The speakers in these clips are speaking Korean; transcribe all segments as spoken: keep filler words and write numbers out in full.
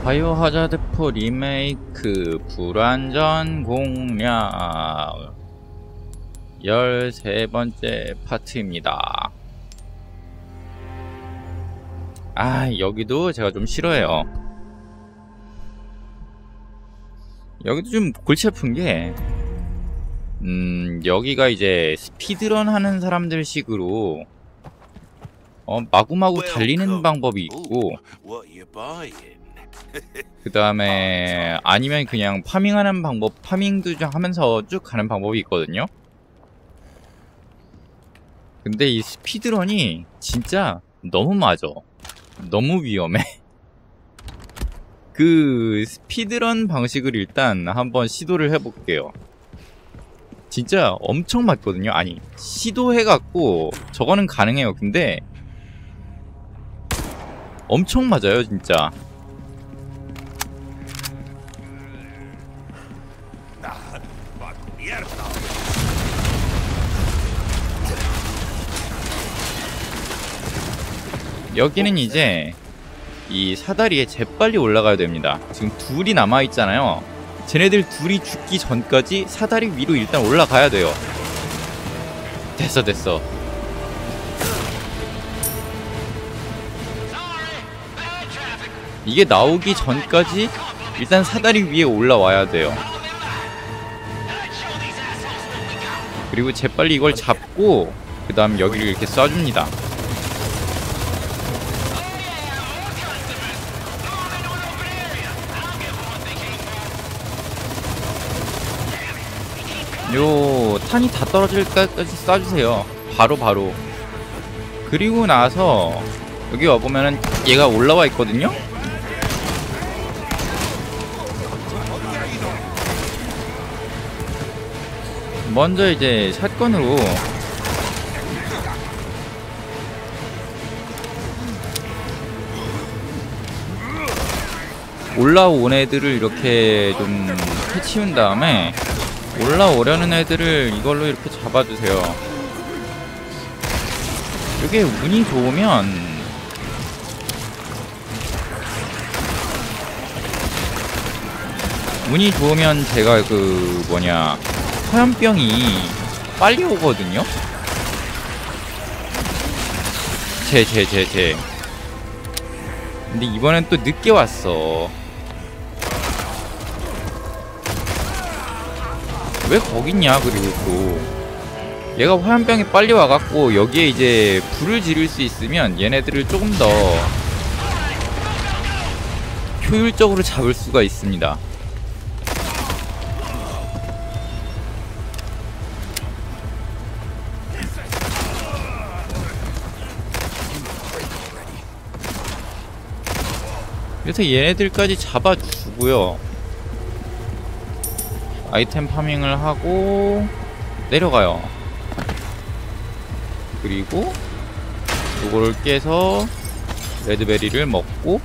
바이오하자드 사 리메이크 불완전 공략 열세 번째 파트입니다. 아, 여기도 제가 좀 싫어해요. 여기도 좀 골치 아픈 게, 음, 여기가 이제 스피드런 하는 사람들 식으로, 어, 마구마구 달리는 방법이 있고, 그 다음에 아니면 그냥 파밍하는 방법, 파밍도 좀 하면서 쭉 가는 방법이 있거든요. 근데 이 스피드런이 진짜 너무 맞아. 너무 위험해. 그 스피드런 방식을 일단 한번 시도를 해볼게요. 진짜 엄청 맞거든요. 아니, 시도해갖고 저거는 가능해요. 근데 엄청 맞아요, 진짜. 여기는 이제 이 사다리에 재빨리 올라가야 됩니다. 지금 둘이 남아있잖아요. 쟤네들 둘이 죽기 전까지 사다리 위로 일단 올라가야 돼요. 됐어 됐어. 이게 나오기 전까지 일단 사다리 위에 올라와야 돼요. 그리고 재빨리 이걸 잡고 그 다음 여기를 이렇게 쏴줍니다. 요 탄이 다 떨어질 때까지 쏴주세요. 바로 바로. 그리고 나서 여기 와보면은 얘가 올라와 있거든요. 먼저 이제 샷건으로 올라온 애들을 이렇게 좀 해치운 다음에 올라오려는 애들을 이걸로 이렇게 잡아주세요. 이게 운이 좋으면 운이 좋으면 제가 그 뭐냐 화염병이 빨리 오거든요. 제 제 제 제 근데 이번엔 또 늦게 왔어. 왜 거기있냐. 그리고 또 얘가 화염병이 빨리 와갖고 여기에 이제 불을 지를 수 있으면 얘네들을 조금 더 효율적으로 잡을 수가 있습니다. 그래서 얘네들까지 잡아주고요. 아이템 파밍을 하고 내려가요. 그리고 요거를 깨서 레드베리를 먹고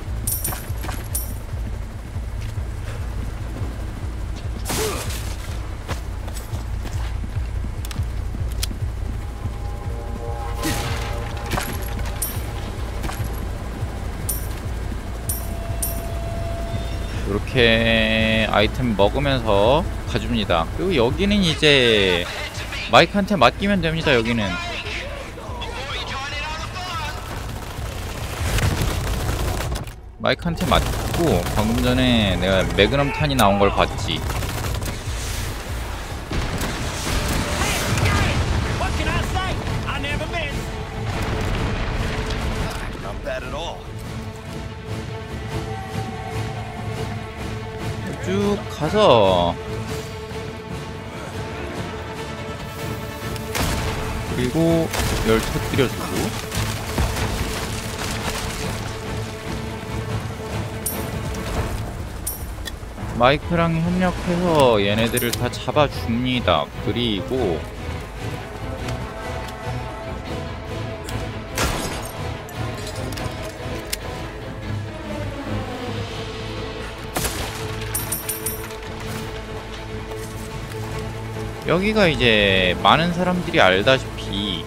이렇게 아이템 먹으면서 가줍니다. 그리고 여기는 이제 마이크한테 맡기면 됩니다. 여기는 마이크한테 맡고, 방금 전에 내가 매그넘 탄이 나온 걸 봤지. 쭉 가서 그리고 열 터뜨려주고 마이크랑 협력해서 얘네들을 다 잡아줍니다. 그리고 여기가 이제 많은 사람들이 알다시피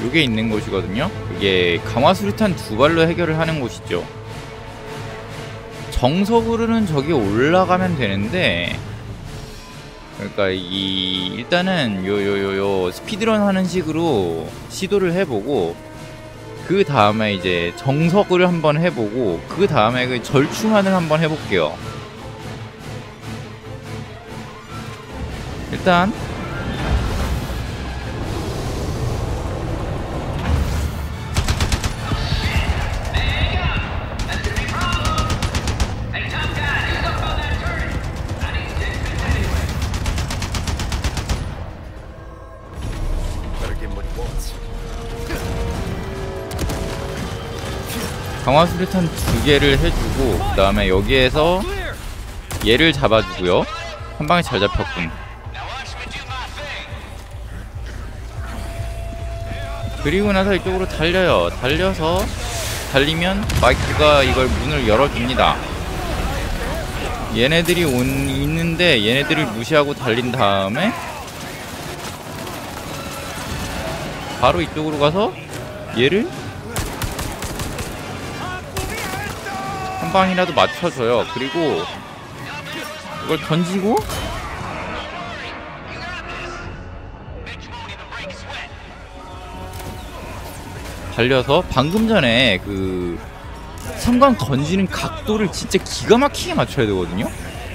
요게 있는 곳이거든요. 이게 강화수류탄 두 발로 해결을 하는 곳이죠. 정석으로는 저기 올라가면 되는데, 그러니까 이 일단은 요 요 요 요 스피드런 하는 식으로 시도를 해보고, 그 다음에 이제 정석을 한번 해보고, 그 다음에 그 절충안을 한번 해볼게요. 일단 강화수류탄 두 개를 해주고, 그 다음에 여기에서 얘를 잡아주고요. 한 방에 잘 잡혔군. 그리고 나서 이쪽으로 달려요. 달려서 달리면 마이크가 이걸 문을 열어줍니다. 얘네들이 온 있는데 얘네들을 무시하고 달린 다음에 바로 이쪽으로 가서 얘를 한 방이라도 맞춰줘요. 그리고 이걸 던지고 달려서 방금 전에 그 성광 던지는 각도를 진짜 기가 막히게 맞춰야 되거든요.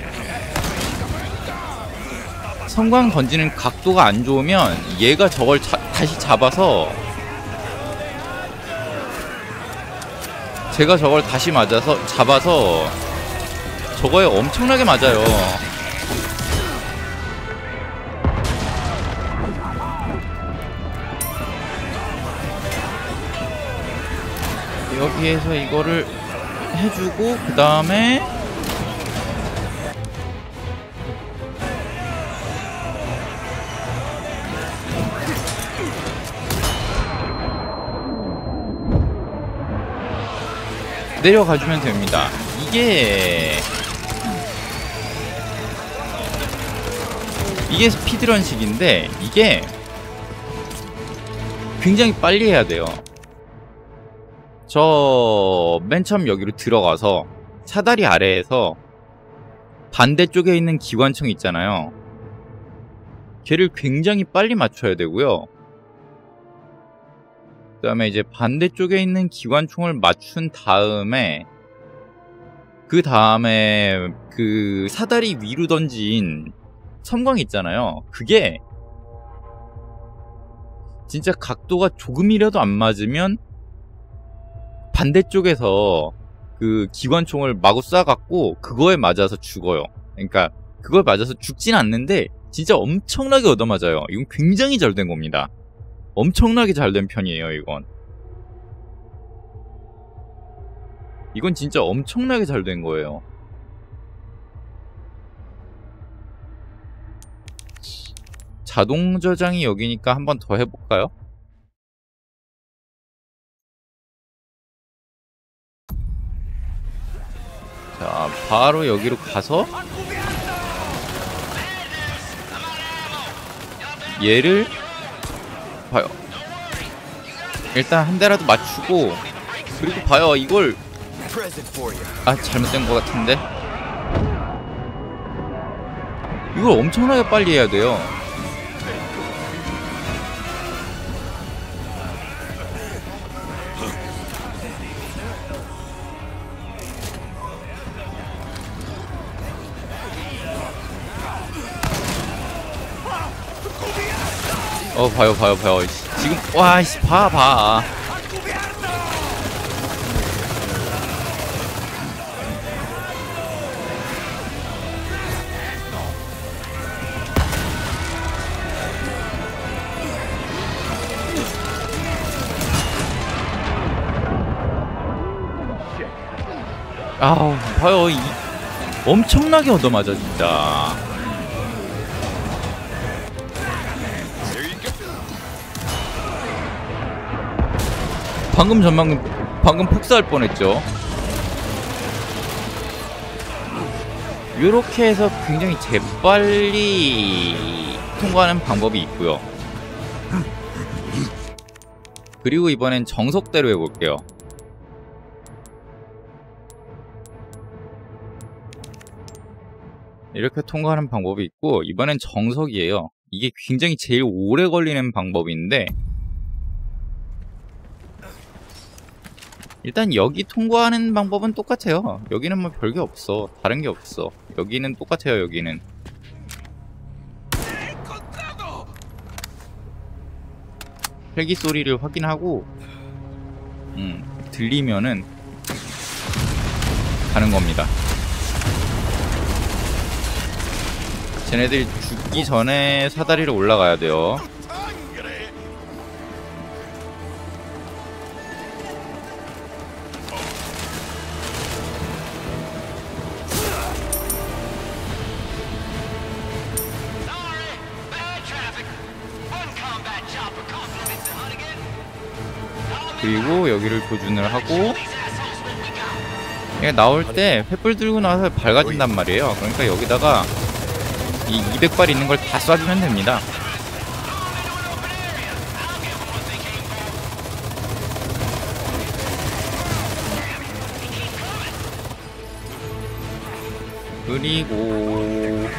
성광 던지는 각도가 안 좋으면 얘가 저걸 자, 다시 잡아서 제가 저걸 다시 맞아서 잡아서 저거에 엄청나게 맞아요. 여기에서 이거를 해주고 그 다음에 내려가주면 됩니다. 이게 이게 스피드런식인데 이게 굉장히 빨리 해야 돼요. 저 맨 처음 여기로 들어가서 사다리 아래에서 반대쪽에 있는 기관총 있잖아요. 걔를 굉장히 빨리 맞춰야 되고요. 그 다음에 이제 반대쪽에 있는 기관총을 맞춘 다음에 그 다음에 그 사다리 위로 던진 섬광 있잖아요. 그게 진짜 각도가 조금이라도 안 맞으면 반대쪽에서 그 기관총을 마구 쏴갖고 그거에 맞아서 죽어요. 그러니까 그거에 맞아서 죽진 않는데 진짜 엄청나게 얻어맞아요. 이건 굉장히 잘 된 겁니다. 엄청나게 잘 된 편이에요, 이건. 이건 진짜 엄청나게 잘 된 거예요. 자동 저장이 여기니까 한 번 더 해볼까요? 자, 바로 여기로 가서 얘를 봐요. 일단 한 대라도 맞추고 그리고 봐요. 이걸 아 잘못된 것 같은데 이걸 엄청나게 빨리 해야 돼요. 어 봐요 봐요 봐요 지금 와씨 봐 봐. 아우 봐요 이, 엄청나게 얻어맞아 진짜. 방금 전방금 방금 폭사할 뻔했죠. 요렇게 해서 굉장히 재빨리 통과하는 방법이 있고요. 그리고 이번엔 정석대로 해볼게요. 이렇게 통과하는 방법이 있고, 이번엔 정석이에요. 이게 굉장히 제일 오래 걸리는 방법인데, 일단 여기 통과하는 방법은 똑같아요. 여기는 뭐 별게 없어. 다른 게 없어. 여기는 똑같아요. 여기는 헬기 소리를 확인하고 음, 들리면은 가는 겁니다. 쟤네들 죽기 전에 사다리로 올라가야 돼요. 그리고 여기를 조준을 하고, 얘 나올 때 횃불 들고 나와서 밝아진단 말이에요. 그러니까 여기다가 이 이백 발 있는 걸 다 쏴주면 됩니다. 그리고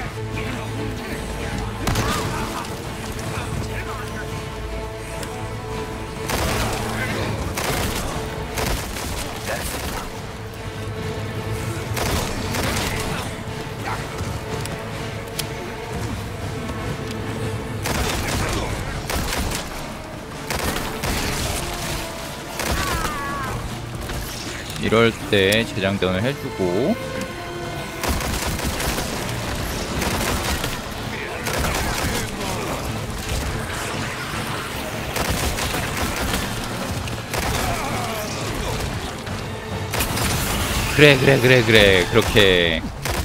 이럴 때 재장전을 해주고, 그래 그래 그래 그래 그렇게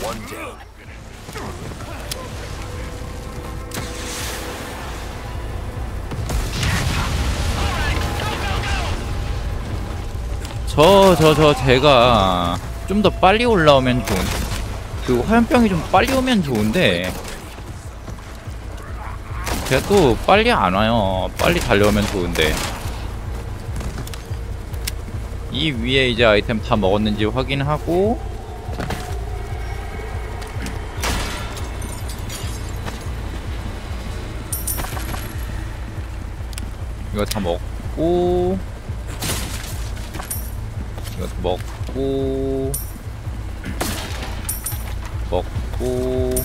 저 저 저 제가 좀 더 빨리 올라오면 좋은, 그 화염병이 좀 빨리 오면 좋은데 제가 또 빨리 안 와요. 빨리 달려오면 좋은데. 이 위에 이제 아이템 다 먹었는지 확인하고, 이거 다 먹고, 이것도 먹고, 먹고,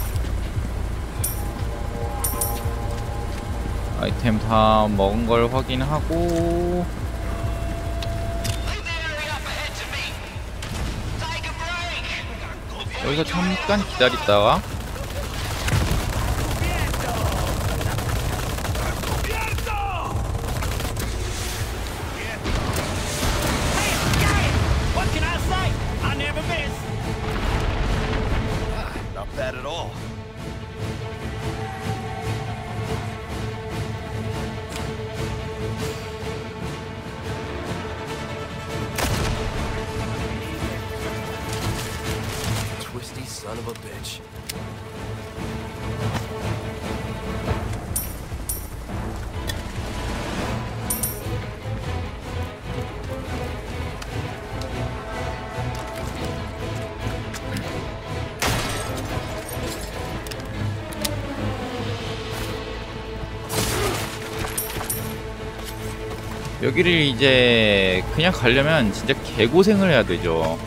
아이템 다 먹은 걸 확인하고, 여기서 잠깐 기다리다가 Son of a bitch. 여기를 이제 그냥 가려면 진짜 개고생을 해야 되죠.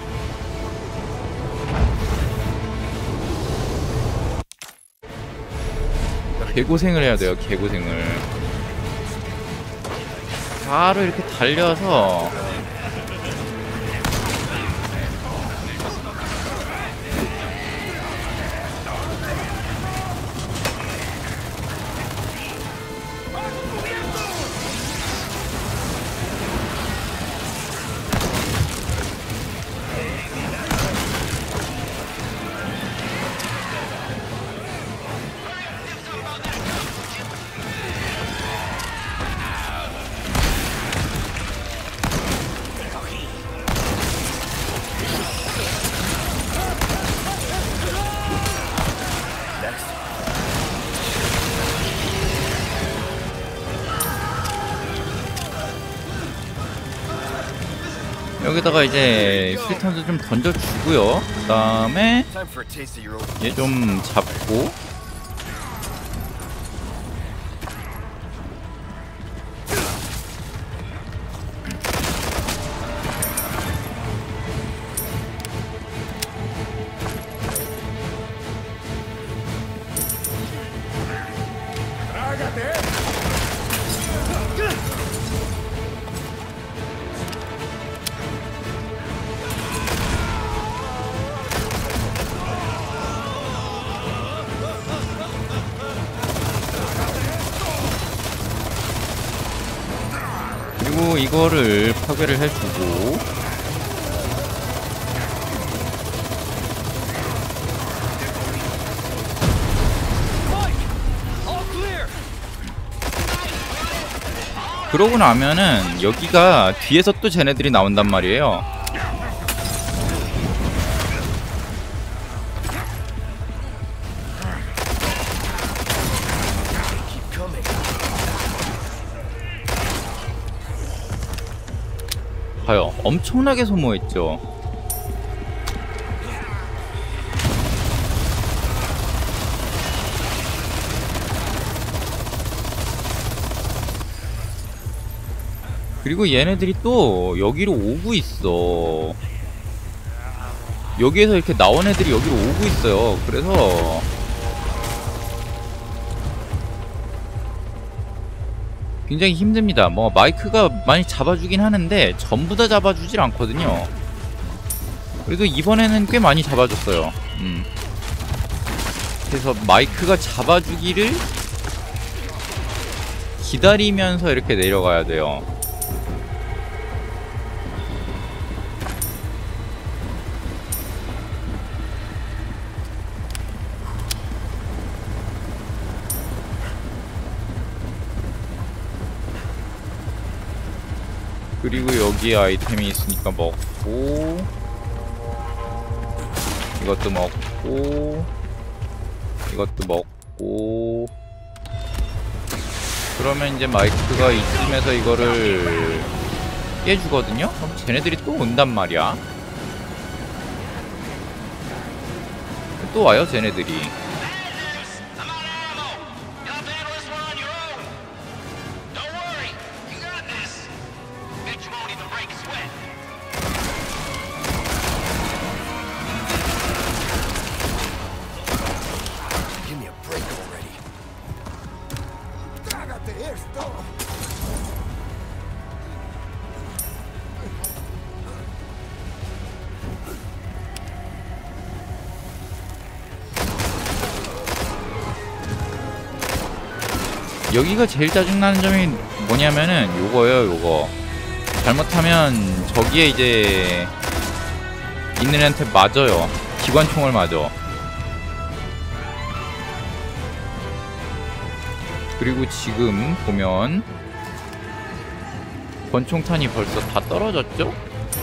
개고생을 해야 돼요. 개고생을. 바로 이렇게 달려서 여기다가 이제 스리턴도 좀 던져주고요. 그 다음에 Time for a taste of your old. 얘 좀 잡고 그리고 이거를 파괴를 해주고 그러고 나면은 여기가 뒤에서 또 쟤네들이 나온단 말이에요. Keep coming. 봐요. 엄청나게 소모했죠. 그리고 얘네들이 또 여기로 오고 있어. 여기에서 이렇게 나온 애들이 여기로 오고 있어요. 그래서 굉장히 힘듭니다. 뭐 마이크가 많이 잡아주긴 하는데 전부 다 잡아주질 않거든요. 그래도 이번에는 꽤 많이 잡아줬어요. 음. 그래서 마이크가 잡아주기를 기다리면서 이렇게 내려가야 돼요. 그리고 여기에 아이템이 있으니까 먹고 이것도 먹고 이것도 먹고 그러면 이제 마이크가 이쯤에서 이거를 깨주거든요? 그럼 쟤네들이 또 온단 말이야. 또 와요 쟤네들이. Give me a break already. Trágate esto. 여기가 제일 짜증나는 점이 뭐냐면은 요거예요 요거. 잘못하면 저기에 이제 있는 애한테 맞아요. 기관총을 맞아. 그리고 지금 보면 권총탄이 벌써 다 떨어졌죠?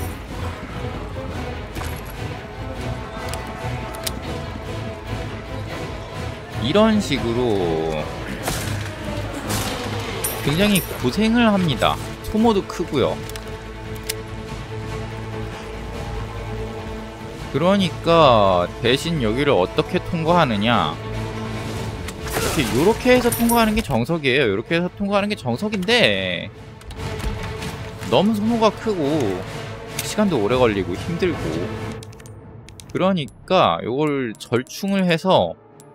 이런 식으로 굉장히 고생을 합니다. 소모도 크고요. 그러니까 대신 여기를 어떻게 통과하느냐, 이렇게 요렇게 해서 통과하는 게 정석이에요. 요렇게 해서 통과하는 게 정석인데 너무 소모가 크고 시간도 오래 걸리고 힘들고, 그러니까 요걸 절충을 해서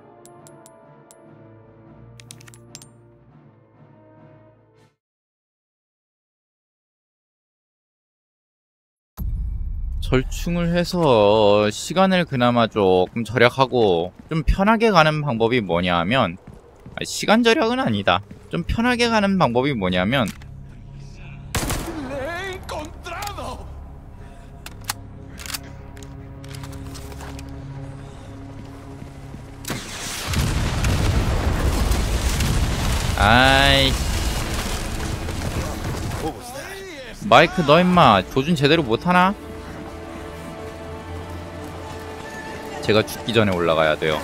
절충을 해서 시간을 그나마 조금 절약하고 좀 편하게 가는 방법이 뭐냐 하면, 아니, 시간 절약은 아니다. 좀 편하게 가는 방법이 뭐냐면, 아이 마이크 너 임마 조준 제대로 못하나? 제가 죽기 전에 올라가야 돼요.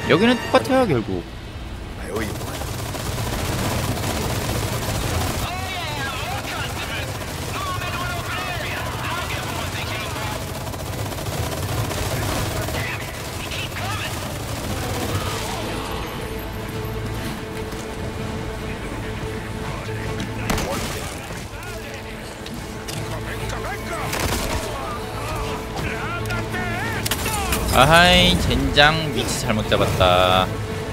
여기는 똑같아요 결국. I owe you one. 아하이 젠장 위치 잘못 잡았다.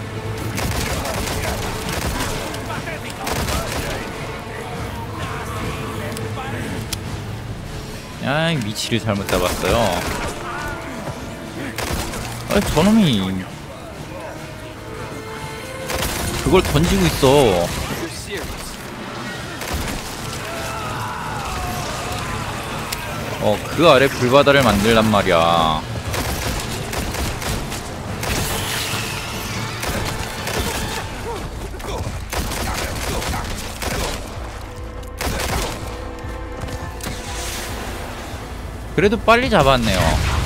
아 위치를 잘못 잡았어요. 아 저놈이 그걸 던지고 있어. You're serious. 어 그 아래 불바다를 만들란 말이야. 그래도 빨리 잡았네요.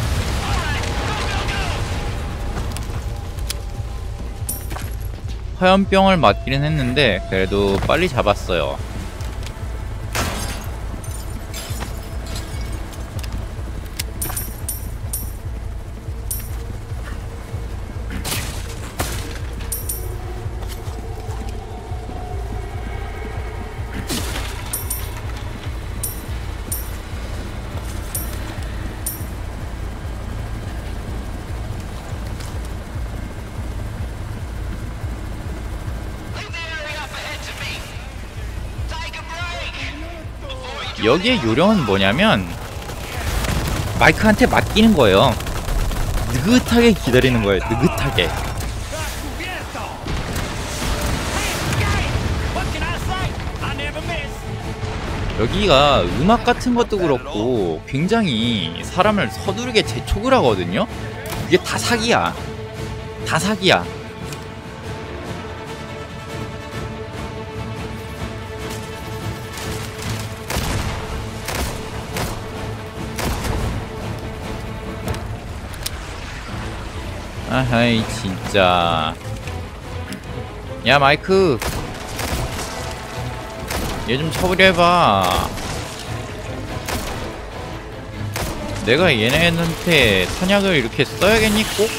화염병을 맞기는 했는데 그래도 빨리 잡았어요. 여기에 요령은 뭐냐면 마이크한테 맡기는 거예요. 느긋하게 기다리는 거예요. 느긋하게. 여기가 음악 같은 것도 그렇고 굉장히 사람을 서두르게 재촉을 하거든요. 이게 다 사기야. 다 사기야. 아하이 진짜. 야 마이크 얘 좀 처벌이 해봐. 내가 얘네한테 탄약을 이렇게 써야겠니 꼭?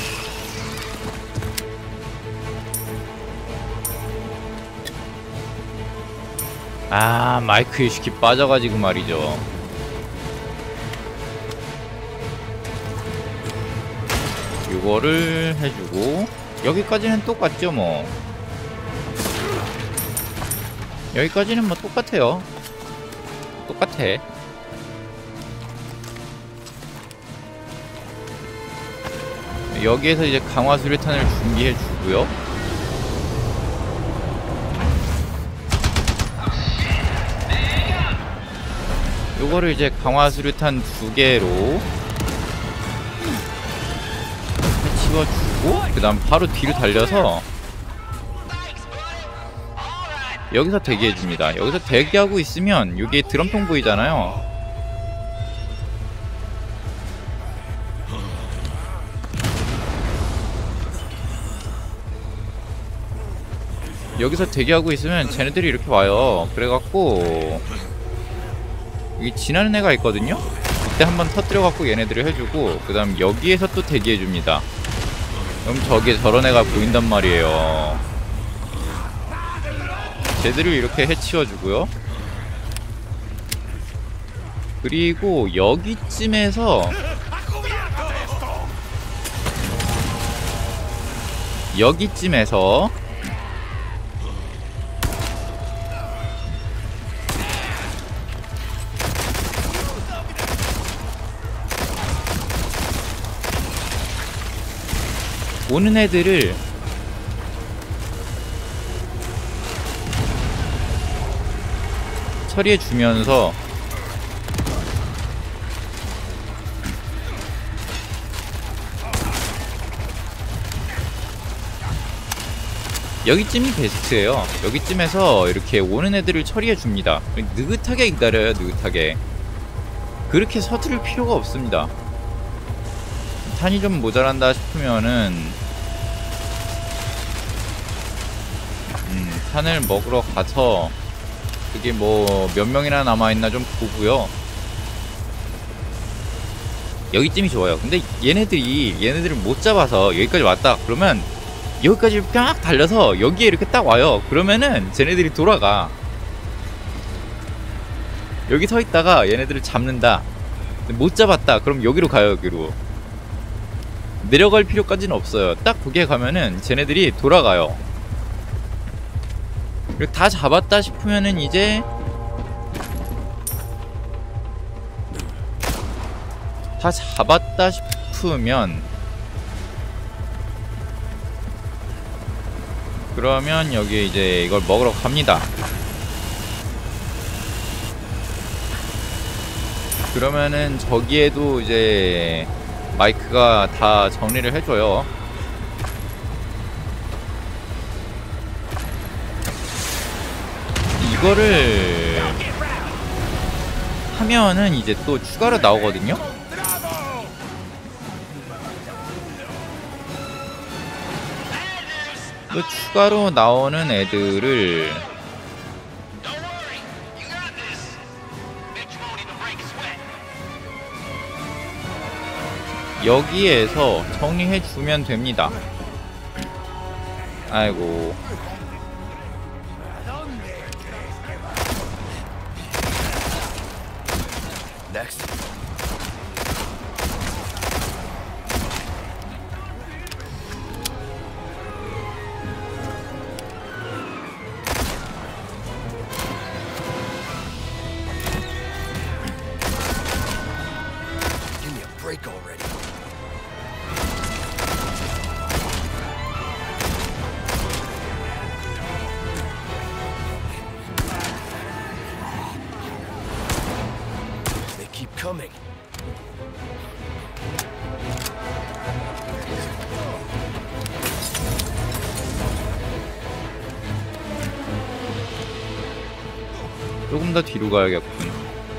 아 마이크 유식이 빠져가지고 말이죠. 이거를 해주고 여기까지는 똑같죠 뭐. 여기까지는 뭐 똑같아요. 똑같아. 여기에서 이제 강화 수류탄을 준비해 주고요. 요거를 이제 강화 수류탄 두 개로 치워주고 그 다음 바로 뒤로 달려서 여기서 대기해줍니다. 여기서 대기하고 있으면 여기에 드럼통 보이잖아요. 여기서 대기하고 있으면 쟤네들이 이렇게 와요. 그래갖고 여기 지나는 애가 있거든요. 그때 한번 터뜨려갖고 얘네들을 해주고 그 다음 여기에서 또 대기해줍니다. 그럼 저기에 저런 애가 보인단 말이에요. 쟤들을 이렇게 해치워주고요. 그리고 여기쯤에서 여기쯤에서 오는 애들을 처리해주면서 여기쯤이 베스트예요. 여기쯤에서 이렇게 오는 애들을 처리해줍니다. 느긋하게 기다려요. 느긋하게. 그렇게 서두를 필요가 없습니다. 탄이 좀 모자란다 싶으면은 탄을 먹으러 가서 그게 뭐 몇 명이나 남아있나 좀 보고요. 여기쯤이 좋아요. 근데 얘네들이 얘네들을 못 잡아서 여기까지 왔다 그러면 여기까지 쫙 달려서 여기에 이렇게 딱 와요. 그러면은 쟤네들이 돌아가. 여기 서 있다가 얘네들을 잡는다. 못 잡았다. 그럼 여기로 가요. 여기로 내려갈 필요까지는 없어요. 딱 거기에 가면은 쟤네들이 돌아가요. 그리고 다 잡았다 싶으면은 이제 다 잡았다 싶으면 그러면 여기 이제 이걸 먹으러 갑니다. 그러면은 저기에도 이제 마이크가 다 정리를 해줘요. 이거를 하면은 이제 또 추가로 나오거든요. 또 추가로 나오는 애들을 여기에서 정리해주면 됩니다. 아이고. Next. Give me a break already. They keep coming. 조금 더 뒤로 가야겠군.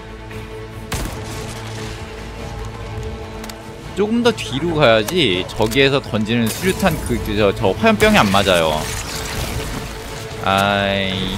조금 더 뒤로 가야지 저기에서 던지는 수류탄 그 저 저 화염병이 안 맞아요. 아이.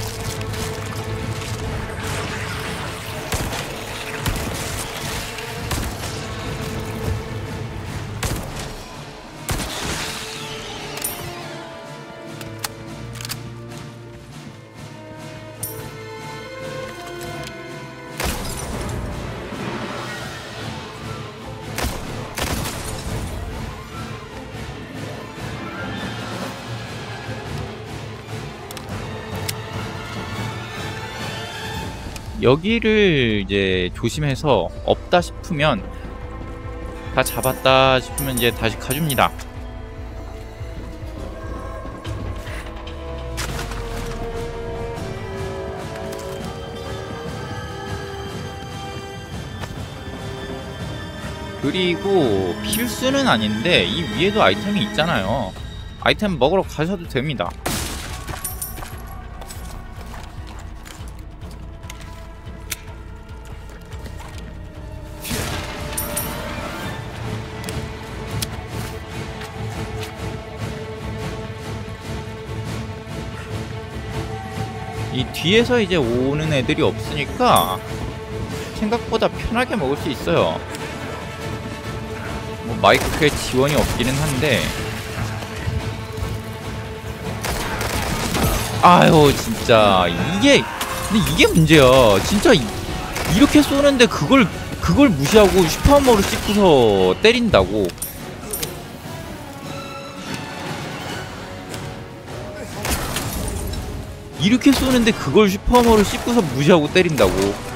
여기를 이제 조심해서 없다 싶으면 다 잡았다 싶으면 이제 다시 가줍니다. 그리고 필수는 아닌데 이 위에도 아이템이 있잖아요. 아이템 먹으러 가셔도 됩니다. 이 뒤에서 이제 오는 애들이 없으니까 생각보다 편하게 먹을 수 있어요. 뭐 마이크에 지원이 없기는 한데 아유 진짜 이게 근데 이게 문제야. 진짜 이, 이렇게 쏘는데 그걸 그걸 무시하고 슈퍼하머로 씹고서 때린다고. 이렇게 쏘는데 그걸 슈퍼하머로 씹고서 무시하고 때린다고.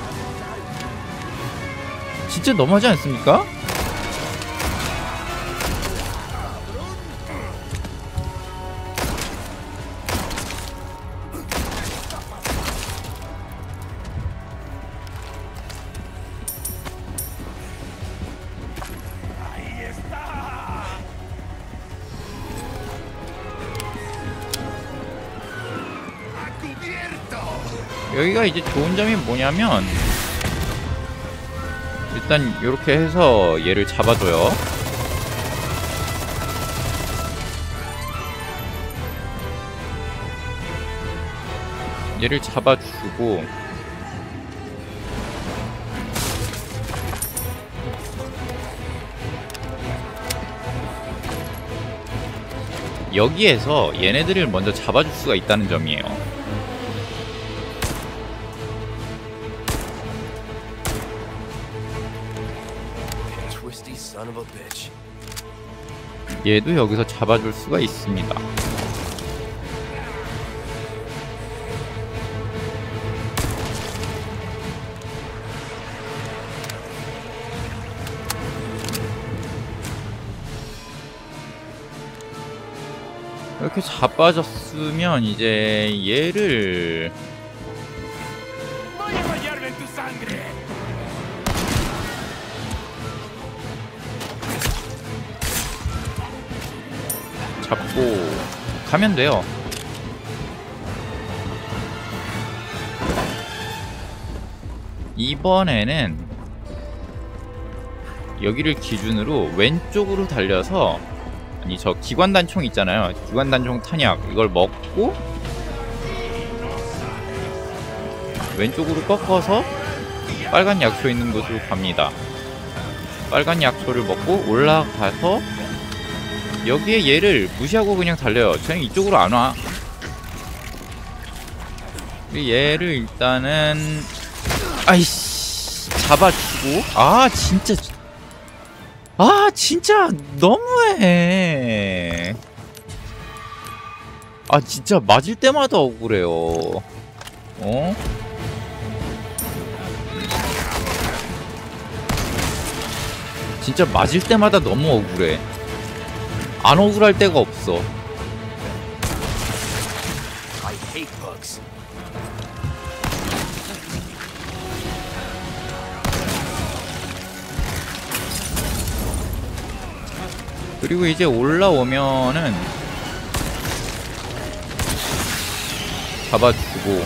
진짜 너무하지 않습니까? 여기가 이제 좋은 점이 뭐냐면 일단 이렇게 해서 얘를 잡아줘요. 얘를 잡아주고 여기에서 얘네들을 먼저 잡아줄 수가 있다는 점이에요. Twisty son of a bitch. 얘도 여기서 잡아줄 수가 있습니다. 이렇게 자빠졌으면 이제 얘를 Voy a bañarme en tu sangre. 잡고 가면 돼요. 이번에는 여기를 기준으로 왼쪽으로 달려서, 아니 저 기관단총 있잖아요. 기관단총 탄약 이걸 먹고 왼쪽으로 꺾어서 빨간 약초 있는 곳으로 갑니다. 빨간 약초를 먹고 올라가서 여기에 얘를 무시하고 그냥 달려요. 쟤는 이쪽으로 안 와. 얘를 일단은 아이씨 잡아주고. 아 진짜 아 진짜 너무해. 아 진짜 맞을 때마다 억울해요. 어? 진짜 맞을 때마다 너무 억울해. 안 억울할 데가 없어. I hate bugs. 그리고 이제 올라오면은 잡아주고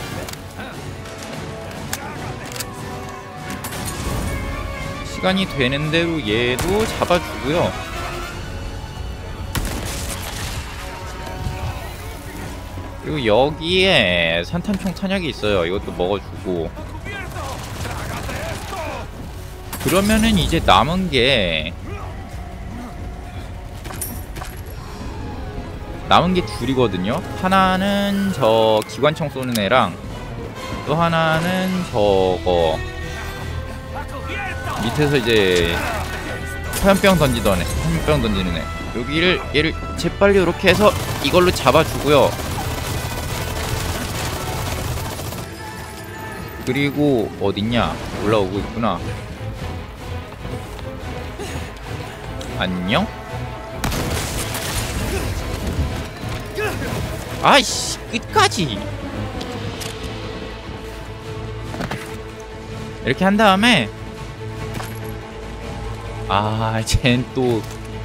시간이 되는 대로 얘도 잡아주고요. 그리고 여기에 산탄총 탄약이 있어요. 이것도 먹어주고. 그러면은 이제 남은 게 남은 게 둘이거든요. 하나는 저 기관총 쏘는 애랑 또 하나는 저거 밑에서 이제 화염병 던지던 애, 화염병 던지는 애. 여기를 얘를 재빨리 이렇게 해서 이걸로 잡아주고요. 그리고 어딨냐? 올라오고 있구나. 안녕? 아이씨 끝까지 이렇게 한 다음에 아 쟨 또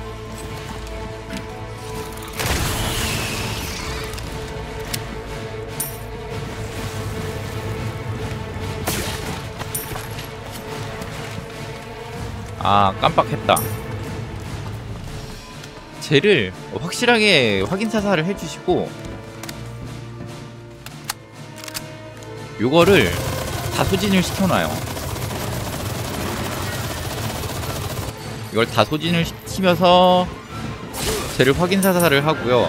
아 깜빡했다. 쟤를 확실하게 확인 사살을 해주시고 요거를 다 소진을 시켜놔요. 이걸 다 소진을 시키면서 쟤를 확인 사살을 하고요.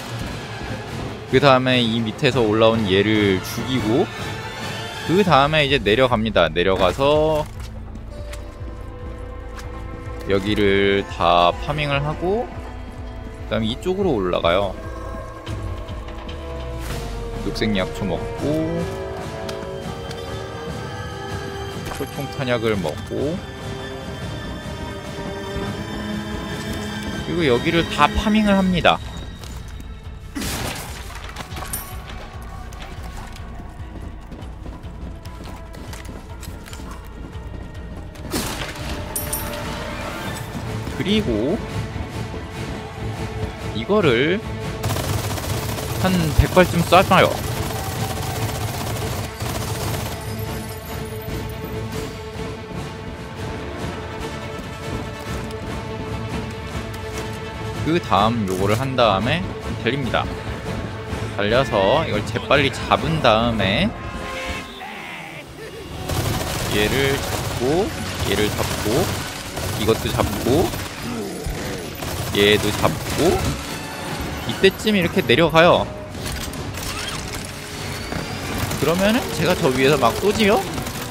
그 다음에 이 밑에서 올라온 얘를 죽이고 그 다음에 이제 내려갑니다. 내려가서 여기를 다 파밍을 하고 그 다음에 이쪽으로 올라가요. 녹색 약초 먹고 초총 탄약을 먹고 그리고 여기를 다 파밍을 합니다. 그리고 이거를 한 백 발쯤 쏴봐요. 그 다음 요거를 한 다음에 달립니다. 달려서 이걸 재빨리 잡은 다음에 얘를 잡고 얘를 잡고 이것도 잡고 얘도 잡고 이때쯤 이렇게 내려가요. 그러면은 제가 저 위에서 막 쏘지요?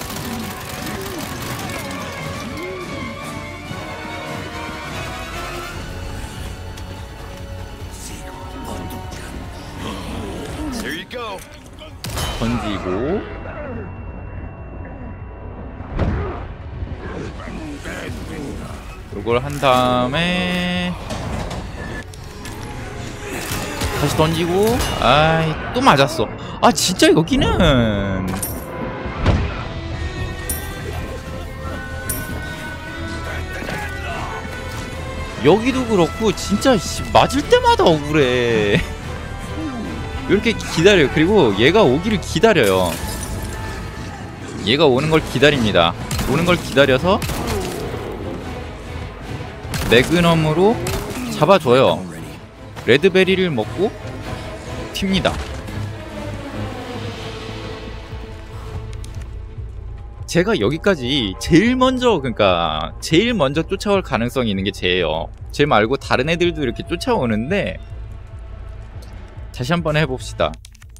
Here you go. 던지고 요걸 한 다음에 다시 던지고 아이 또 맞았어. 아 진짜 여기는 여기도 그렇고 진짜 씨, 맞을 때마다 억울해. 이렇게 기다려요. 그리고 얘가 오기를 기다려요. 얘가 오는 걸 기다립니다. 오는 걸 기다려서 매그넘으로 잡아줘요. 레드베리를 먹고 튑니다. 제가 여기까지 제일 먼저 그러니까 제일 먼저 쫓아올 가능성이 있는 게 쟤예요. 쟤 말고 다른 애들도 이렇게 쫓아오는데 다시 한번 해봅시다.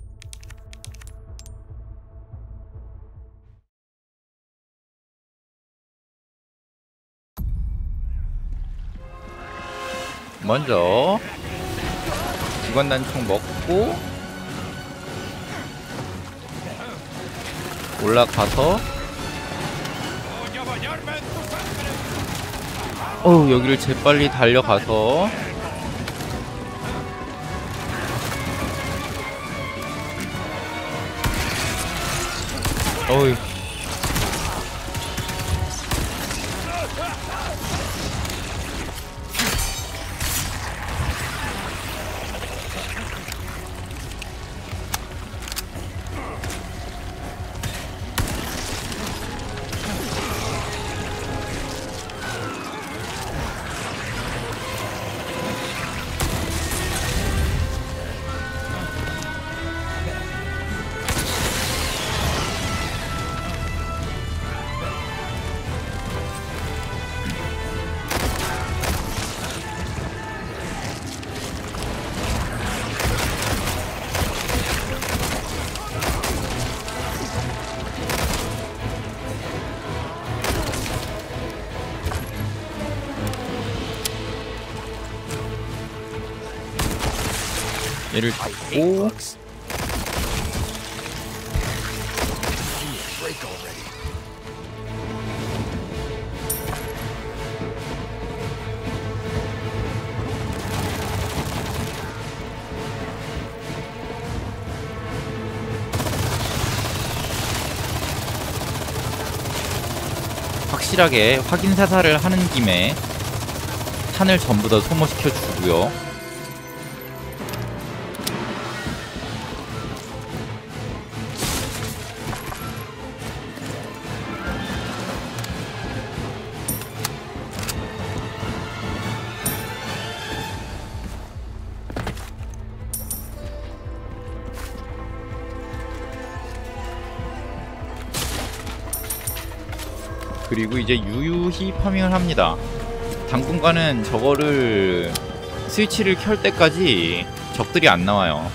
먼저 기관단총 먹고 올라가서 어우 여기를 재빨리 달려가서 어이 얘를 잡고 Break already. 확실하게 확인 사살을 하는 김에 탄을 전부 다 소모시켜 주고요. 그리고 이제 유유히 파밍을 합니다. 당분간은 저거를 스위치를 켤 때까지 적들이 안 나와요.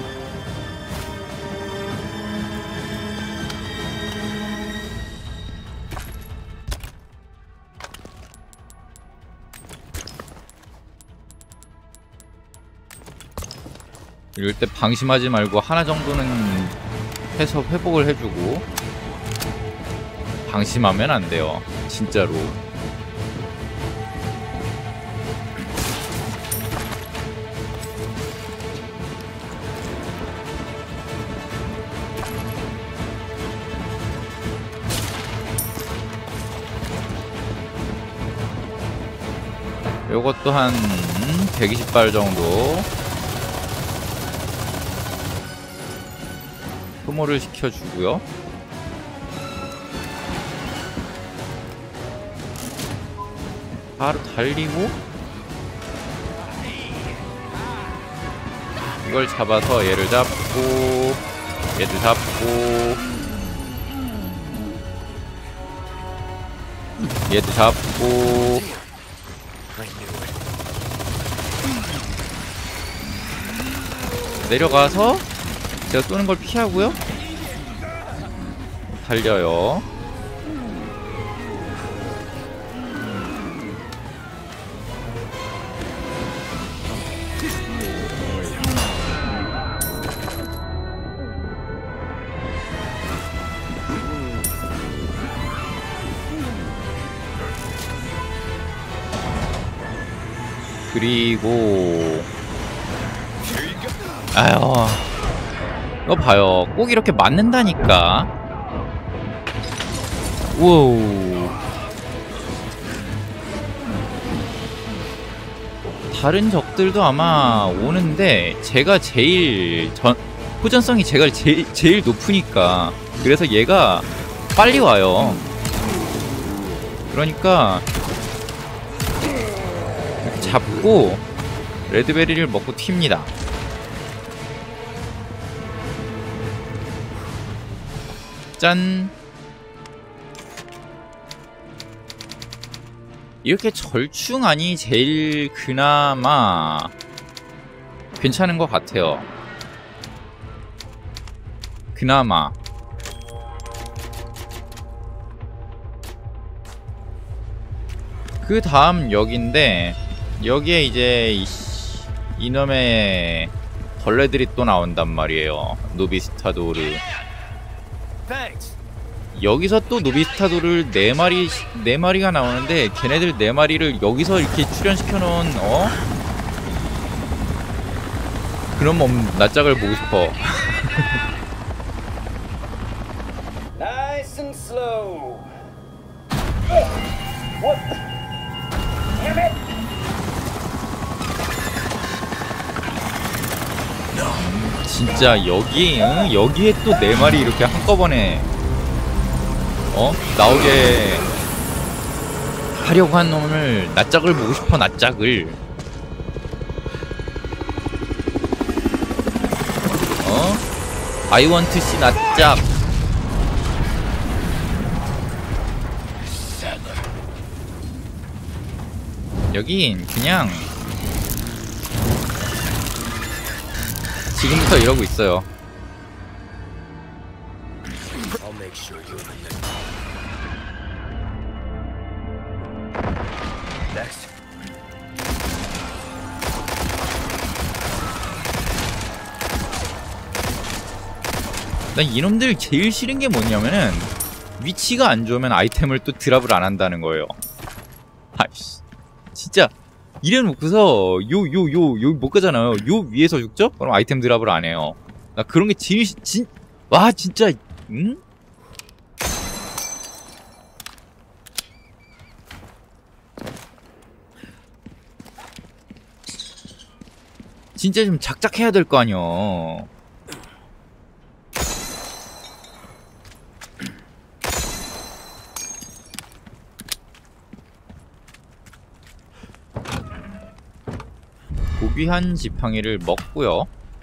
이럴 때 방심하지 말고 하나 정도는 해서 회복을 해주고 방심하면 안 돼요. 진짜로. 요것도 한 백이십 발 정도 소모를 시켜주고요. 바로 달리고 이걸 잡아서 얘를 잡고 얘도 잡고 얘도 잡고 I knew it. 내려가서 제가 쏘는 걸 피하고요. 달려요. 그리고 아유 이거 봐요. 꼭 이렇게 맞는다니까. 우와우. 다른 적들도 아마 오는데 제가 제일 전 호전성이 제가 제일, 제일 높으니까 그래서 얘가 빨리 와요. 그러니까 이렇게 잡고 레드베리를 먹고 튑니다. 짠. 이렇게 절충안이 제일 그나마 괜찮은 것 같아요. 그나마. 그 다음 여기인데 여기에 이제 이, 이놈의 벌레들이 또 나온단 말이에요. 노비스타도르. Thanks. 여기서 또 노비스타도를 네 마리 네 마리가 나오는데 걔네들 네 마리를 여기서 이렇게 출연시켜 놓은 어? 그런 몸 낯짝을 보고 싶어. Nice and slow. What? Damn it! 진짜 여기 응? 여기에 또 네 마리 이렇게 한꺼번에 어? 나오게 하려고 한 놈을 낯짝을 보고 싶어. 낯짝을 어? I want to see 낯짝. 여긴 그냥 지금부터 이러고 있어요. I'll make sure you're in the next. 난 이놈들 제일 싫은 게 뭐냐면은 위치가 안 좋으면 아이템을 또 드랍을 안 한다는 거예요. 아이씨 진짜 이래 놓고서 요 요 요 요 못 가잖아요. 요 위에서 죽죠? 그럼 아이템 드랍을 안 해요. 나 그런 게 제일 진 와 진짜 응? 진짜 좀 작작해야 될 거 아니여. 고귀한 지팡이를 먹고요.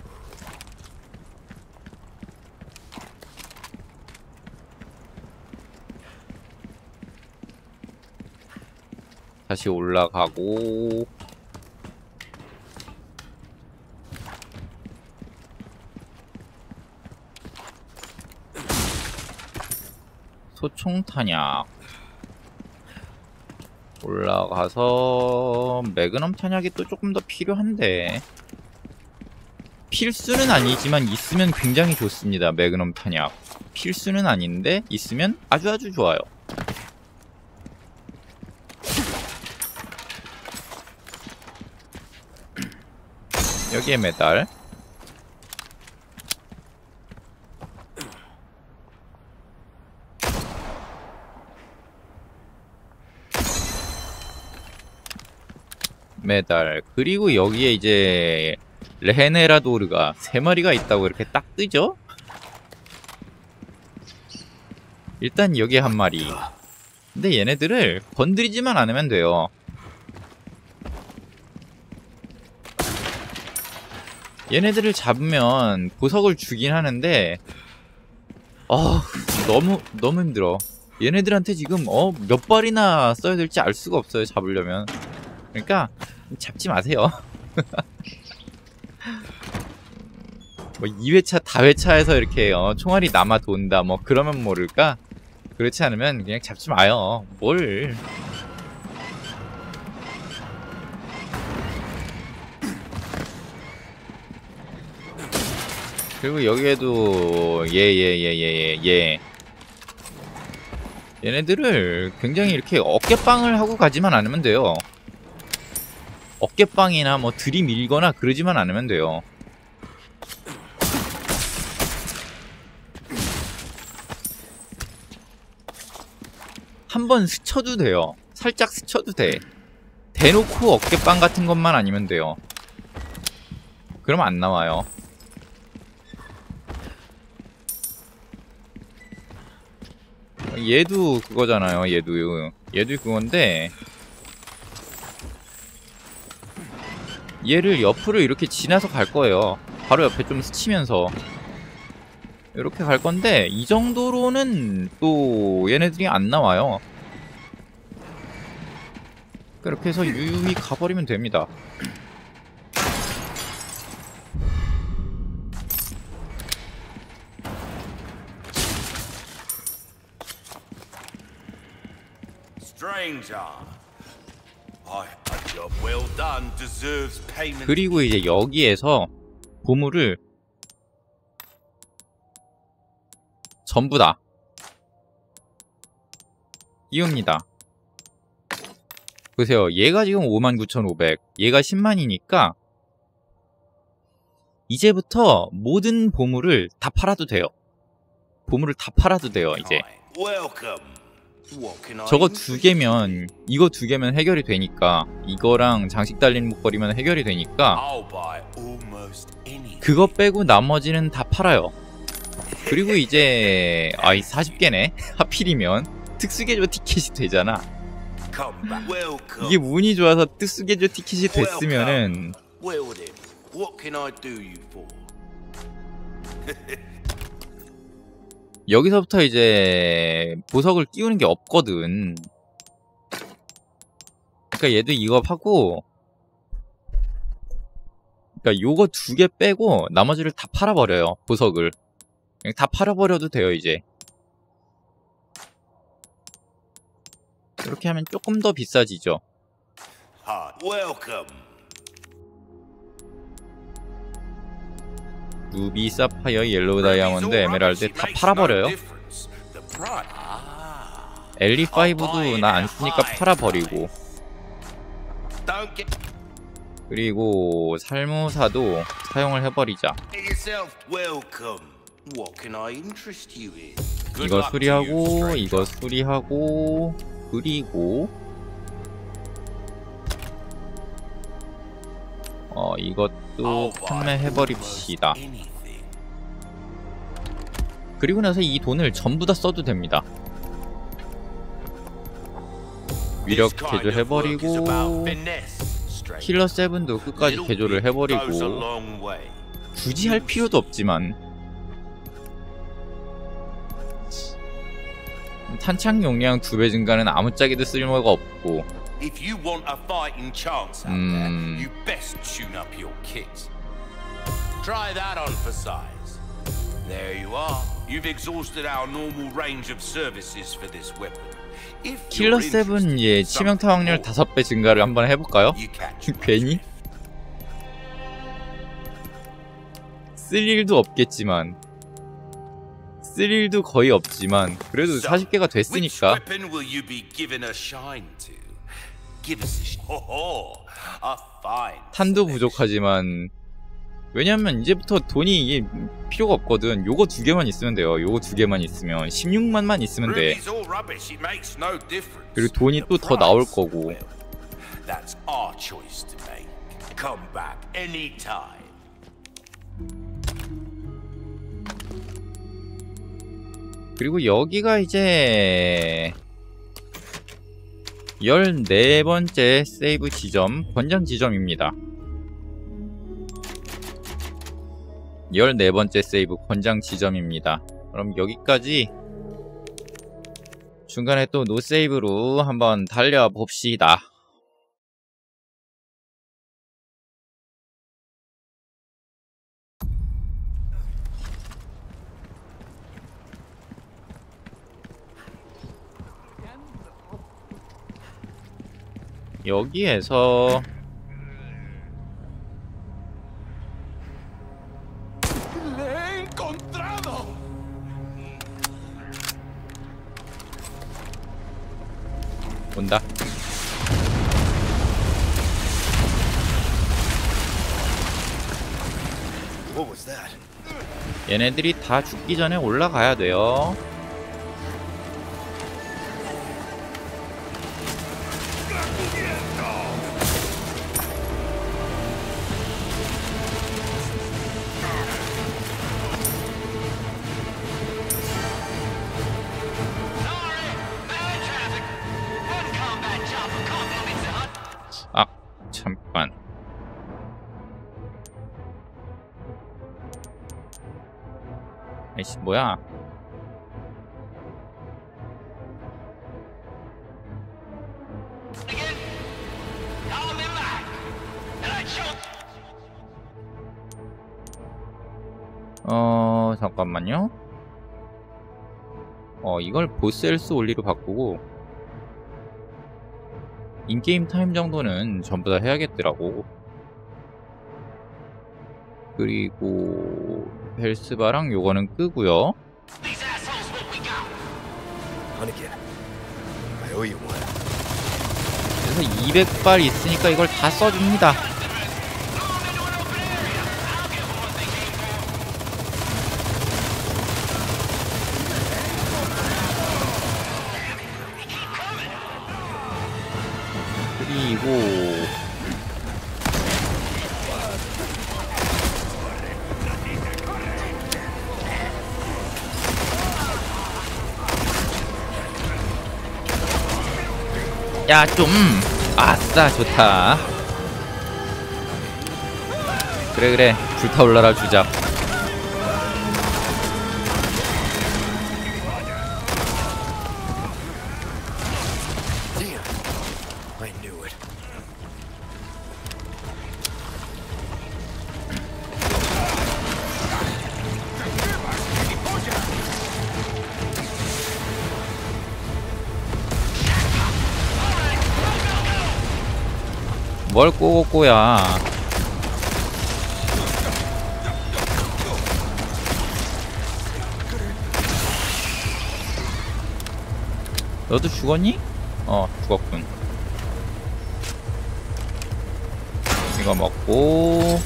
다시 올라가고 소총 탄약 올라가서 매그넘 탄약이 또 조금 더 필요한데 필수는 아니지만 있으면 굉장히 좋습니다. 매그넘 탄약 필수는 아닌데 있으면 아주 아주 좋아요. 여기에 메달 메달 그리고 여기에 이제 레헤네라도르가 세 마리가 있다고 이렇게 딱 뜨죠? 일단 여기에 한 마리. 근데 얘네들을 건드리지만 않으면 돼요. 얘네들을 잡으면 보석을 주긴 하는데 아 너무 너무 힘들어. 얘네들한테 지금 어 몇 발이나 써야 될지 알 수가 없어요, 잡으려면. 그러니까 잡지 마세요. 뭐 이 회차 다회차에서 이렇게 어, 총알이 남아 돈다 뭐 그러면 모를까? 그렇지 않으면 그냥 잡지 마요. 뭘. 그리고 여기에도 예 예 예 예 예 예 얘네들을 굉장히 이렇게 어깨빵을 하고 가지만 않으면 돼요. 어깨빵이나 뭐 들이밀거나 그러지만 않으면 돼요. 한번 스쳐도 돼요. 살짝 스쳐도 돼. 대놓고 어깨빵 같은 것만 아니면 돼요. 그러면 안 나와요. 얘도 그거잖아요. 얘도 얘도 그건데 얘를 옆으로 이렇게 지나서 갈 거예요. 바로 옆에 좀 스치면서 이렇게 갈 건데 이 정도로는 또 얘네들이 안 나와요. 그렇게 해서 유유히 가버리면 됩니다. Stranger, I, a job well done deserves payment. 그리고 이제 여기에서 보물을 전부 다 띄웁니다. 보세요. 얘가 지금 오만 구천오백, 얘가 십만이니까 이제부터 모든 보물을 다 팔아도 돼요. 보물을 다 팔아도 돼요, 이제. Welcome. What can I 저거 do 두 for 개면, 이거 두 개면 해결이 되니까, 이거랑 장식 달린 목걸이면 해결이 되니까, I'll buy almost anything. 그거 빼고 나머지는 다 팔아요. 그리고 이제 아이 사십 개네? 하필이면 특수개조 티켓이 되잖아. Come back. Welcome. 이게 운이 좋아서 특수개조 티켓이 됐으면은 Well then, what can I do you for? 여기서부터 이제 보석을 끼우는 게 없거든. 그러니까 얘도 이거 하고, 그러니까 요거 두 개 빼고 나머지를 다 팔아버려요. 보석을 그냥 다 팔아버려도 돼요. 이제 이렇게 하면 조금 더 비싸지죠. Hard. Welcome. 루비, 사파이어, 옐로우 다이아몬드, 에메랄드 다 팔아버려요. 엘리 파이브도 나 안 쓰니까 팔아버리고, 그리고 살무사도 사용을 해버리자. 이거 수리하고 이거 수리하고 그리고 어 이것도 판매해버립시다. 그리고 나서 이 돈을 전부 다 써도 됩니다. 위력 개조해버리고 킬러 세븐도 끝까지 개조를 해버리고, 굳이 할 필요도 없지만 탄창 용량 두 배 증가는 아무짝에도 쓸모가 없고, If you want a fighting chance out there, you best tune up your kit. Try that on for size. There you are. You've exhausted our normal range of services for this weapon. If 킬러 you're interested 세븐 예 in 치명타 something 확률 more, 다섯 배 증가를 한번 해볼까요? you catch my 괜히? drift. 쓸 일도 없겠지만, 쓸 일도 거의 없지만 그래도 So, 사십 개가 which 됐으니까. weapon will you be given a shine to? Give us a sh- oh, a fine. 탄도 selection. 부족하지만, 왜냐면 이제부터 돈이 이게 필요가 없거든. 요거 두 개만 있으면 돼요. 요거 두 개만 있으면 십육만만 있으면 돼. Ruby's all rubbish. It makes no difference. 그리고 돈이 The 또 더 나올 price, 거고. well, that's our choice to make. Come back anytime. 그리고 여기가 이제 열네 번째 세이브 지점, 권장 지점입니다. 열네 번째 세이브 권장 지점입니다. 그럼 여기까지 중간에 또 노세이브로 한번 달려봅시다. 여기에서 온다. What was that? 얘네들이 다 죽기 전에 올라가야 돼요. 아, 잠깐. 아이씨, 뭐야? 어, 잠깐만요. 어, 이걸 보스 헬스 올리로 바꾸고 인게임 타임 정도는 전부 다 해야겠더라고. 그리고 헬스바랑 요거는 끄고요. Hunnigan, I owe you one. 그래서 이백 발 있으니까 이걸 다 써줍니다. 그리고 야, 좀 아싸, 좋다. 그래 그래, 불타올라라 주작. Damn, I knew it. 뭘 꼬꼬꼬야. 너도 죽었니? 어, 죽었군. 이거 먹고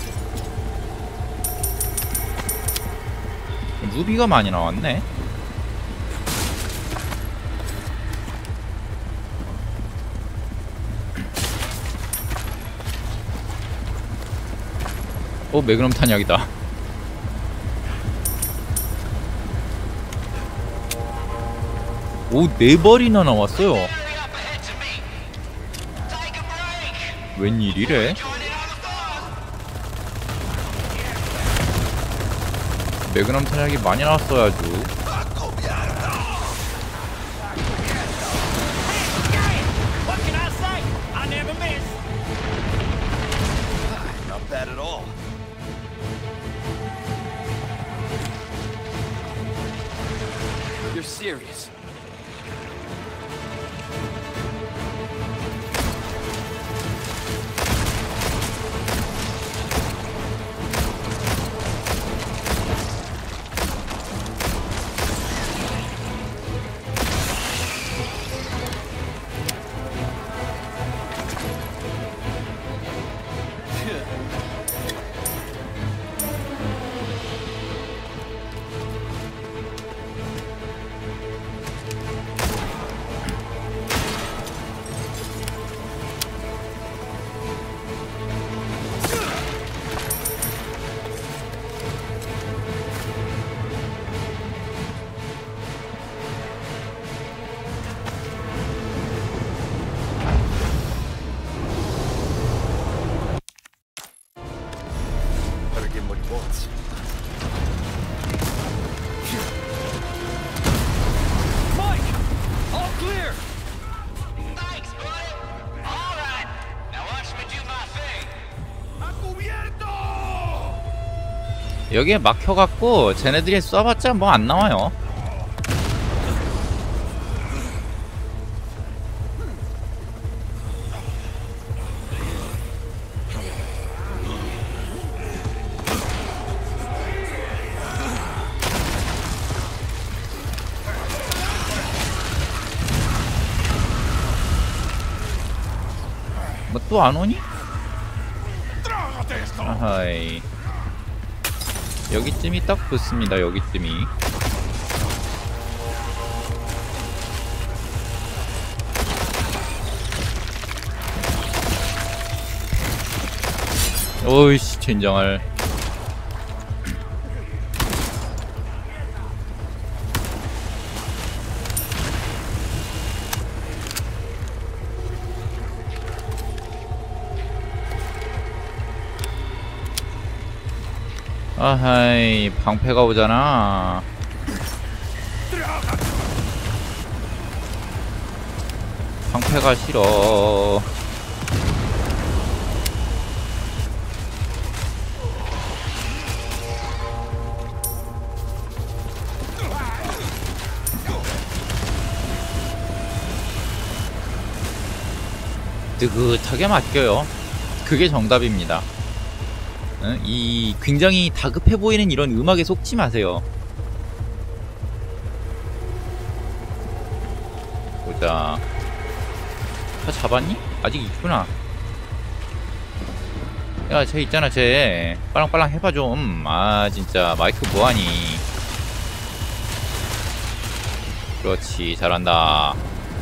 루비가 많이 나왔네. 어, 매그넘 탄약이다. 오, 네 발이나 나왔어요. 웬일이래? 매그넘 탄약이 많이 나왔어요, 아주. What can I say? I never miss. Not bad at all. You're serious? 여기에 막혀갖고 쟤네들이 쏴봤자 뭐 안 나와요. 뭐 또 안 오니? 아하이. 여기쯤이 딱 좋습니다. 여기쯤이. 오이씨 젠장할. 아하이 방패가 오잖아. 방패가 싫어. 뜨긋하게 맡겨요. 그게 정답입니다. 응? 이 굉장히 다급해 보이는 이런 음악에 속지 마세요. 보자. 다 잡았니? 아직 있구나. 야, 쟤 있잖아, 쟤. 빨랑빨랑 해봐 좀. 아, 진짜 마이크 뭐하니? 그렇지, 잘한다.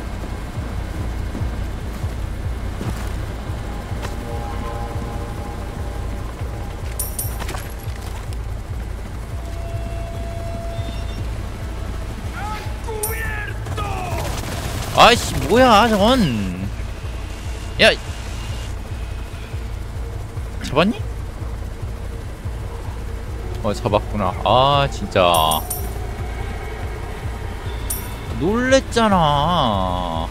아이씨 뭐야 저건. 야 잡았니? 어 잡았구나. 아 진짜 놀랬잖아.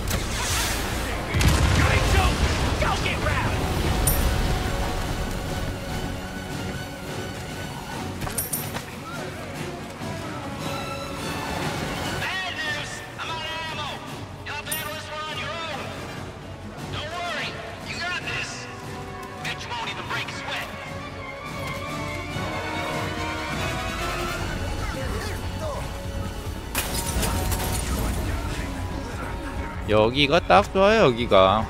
여기가 딱 좋아요. 여기가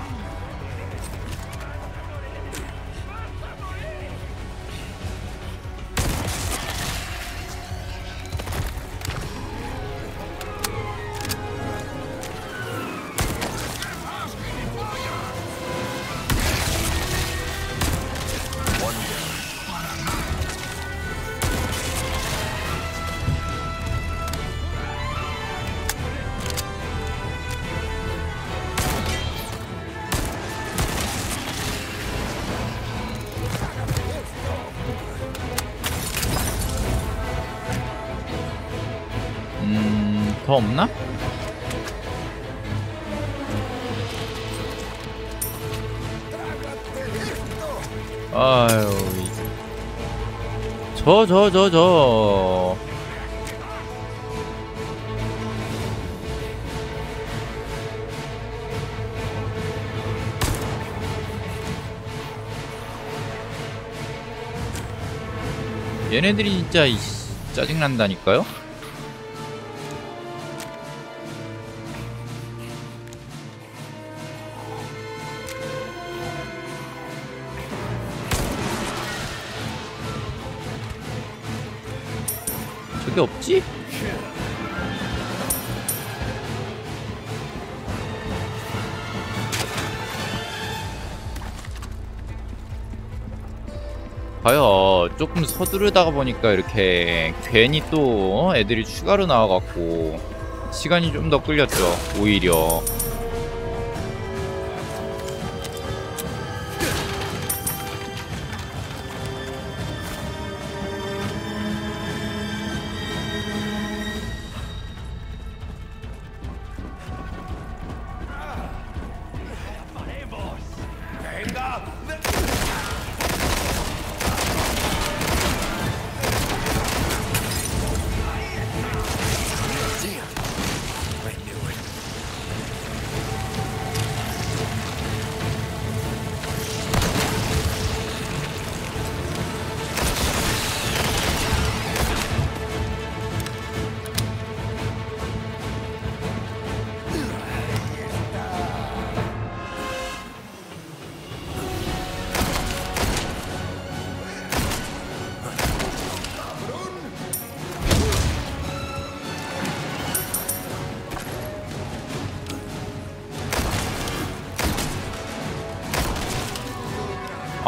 음... 더 없나? 아유 저 저 저 저 얘네들이 진짜 이씨, 짜증난다니까요? 저게 없지? 봐요. 조금 서두르다가 보니까 이렇게 괜히 또 애들이 추가로 나와갖고 시간이 좀 더 끌렸죠. 오히려.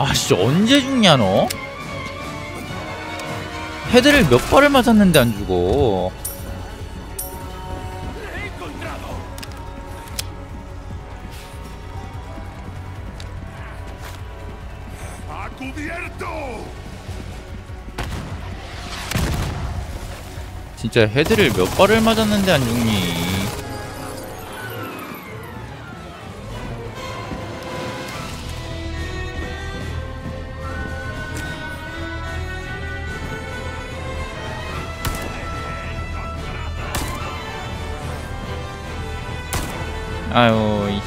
아 진짜 언제 죽냐 너? 헤드를 몇 발을 맞았는데 안 죽어. 진짜 헤드를 몇 발을 맞았는데 안 죽니? 아유 이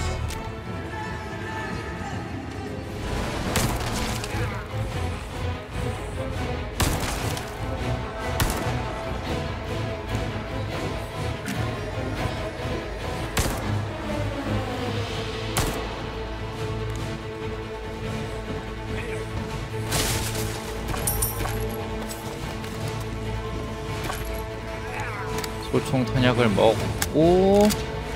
소총 탄약을 먹고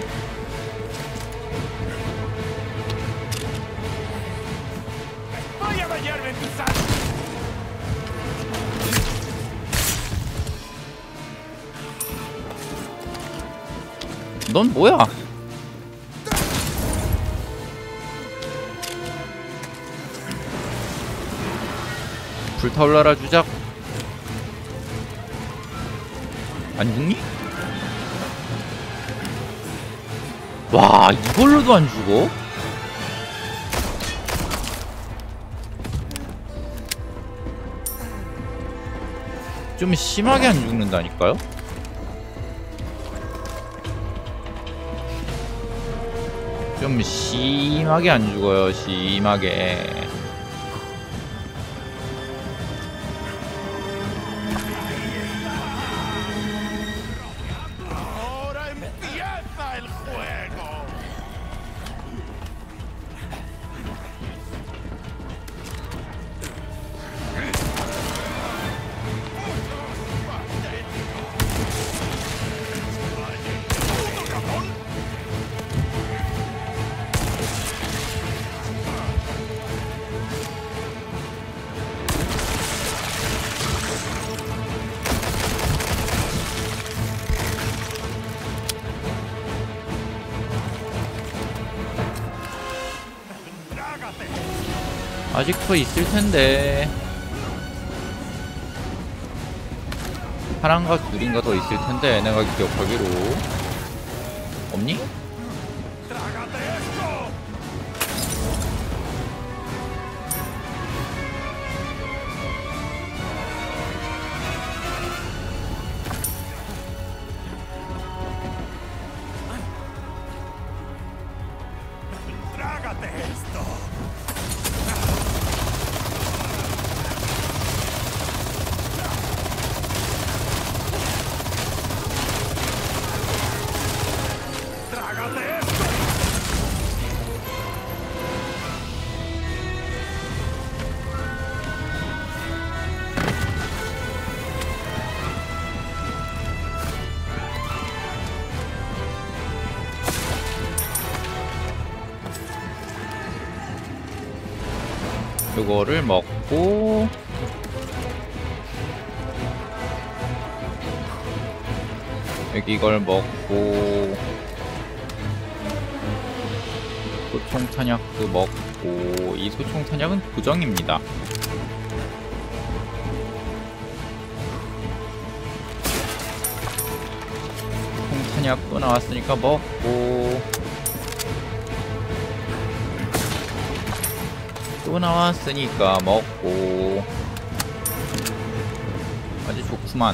Voy a bañarme en tu sangre. 넌 뭐야? 불타올라라 주작. 안 죽니? 와 이걸로도 안 죽어? 좀 심하게 안 죽는다니까요? 좀 심하게 안 죽어요. 심하게. Ahora empieza el juego. 아직도 있을 텐데. 하나인가 둘인가 더 있을 텐데 내가 기억하기로. 없니? Trágate esto. Trágate esto. 이거를 먹고 여기 이걸 먹고 소총 탄약도 먹고. 이 소총 탄약은 고정입니다. 소총 탄약도 나왔으니까 먹고, 또 나왔으니까 먹고. 아주 좋구만.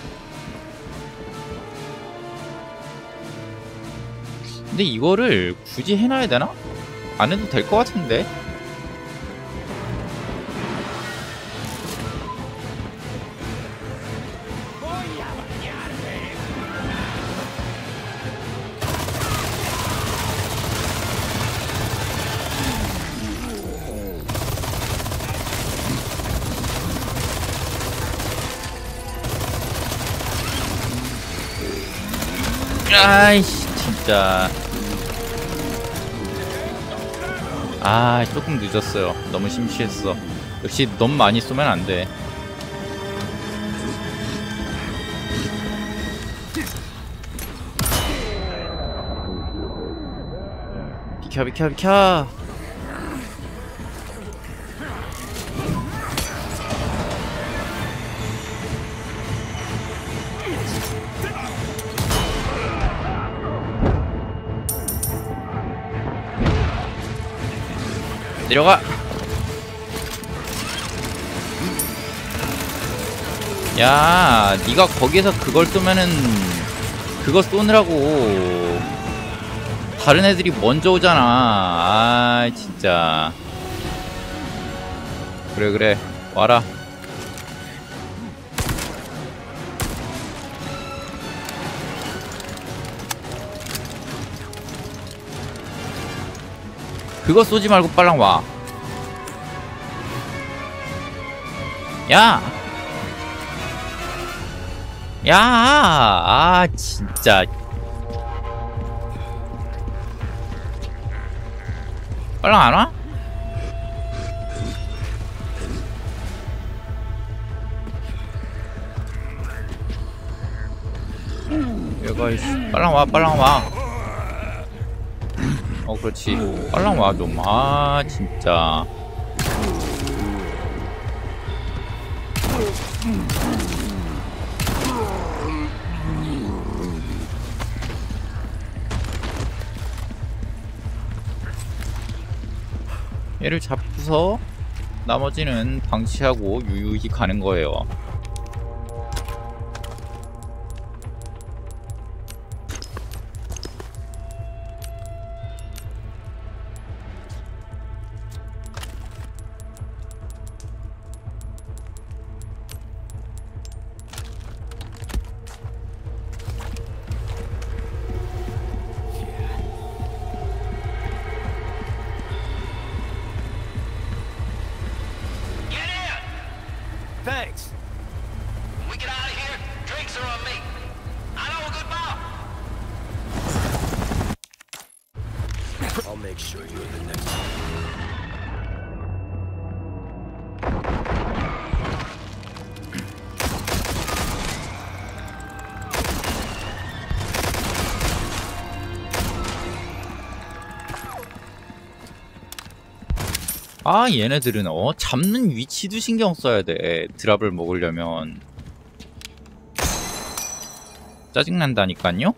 근데 이거를 굳이 해놔야 되나? 안 해도 될 것 같은데? Voy a bañarme. 아이씨 진짜. 아, 조금 늦었어요. 너무 심취했어. 역시 너무 많이 쏘면 안 돼. 비켜 비켜 비켜. 내려가. 야, 네가 거기에서 그걸 쏘면은 그거 쏘느라고 다른 애들이 먼저 오잖아. 아, 진짜. 그래 그래, 와라. 그거 쏘지 말고 빨랑 와. 야! 야! 아, 진짜. 빨랑 안 와? 얘가, 이씨. 빨랑 와, 빨랑 와. 어, 그렇지. 빨랑 와, 좀. 아, 진짜. 얘를 잡고서 나머지는 방치하고 유유히 가는 거예요. Thanks. When we get out of here, drinks are on me. I know a good bar. I'll make sure you're the next one. 아, 얘네들은 어 잡는 위치도 신경 써야 돼. 드랍을 먹으려면. 짜증난다니깐요?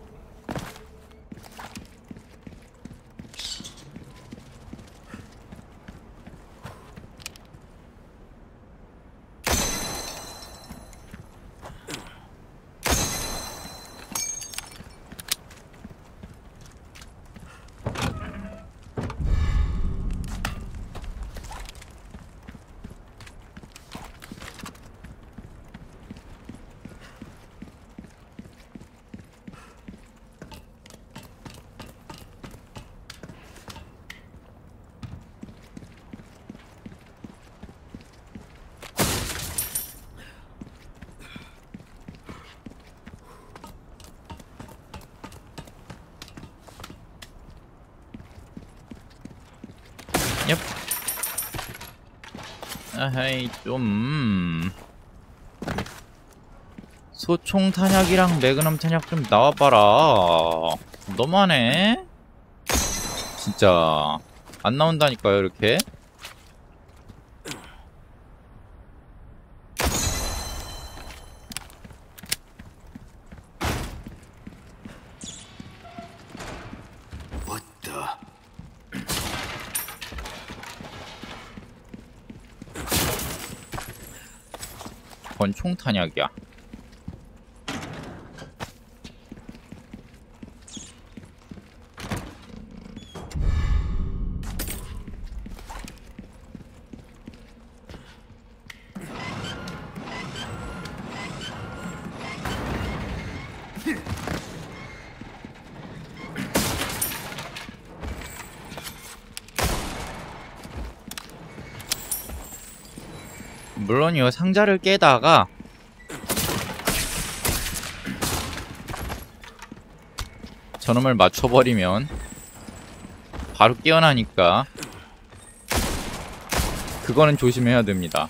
얍. 아하이, 좀 소총 탄약이랑 매그넘 탄약 좀 나와봐라. 너무하네. 진짜 안 나온다니까요, 이렇게. What the? 권총 탄약이야. 물론 이 상자를 깨다가 저놈을 맞춰버리면 바로 깨어나니까 그거는 조심해야 됩니다.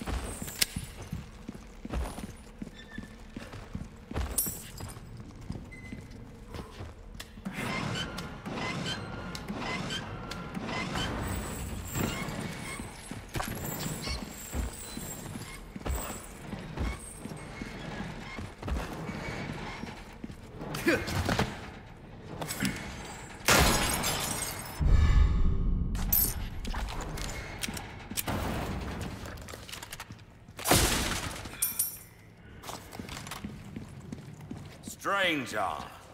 Stranger.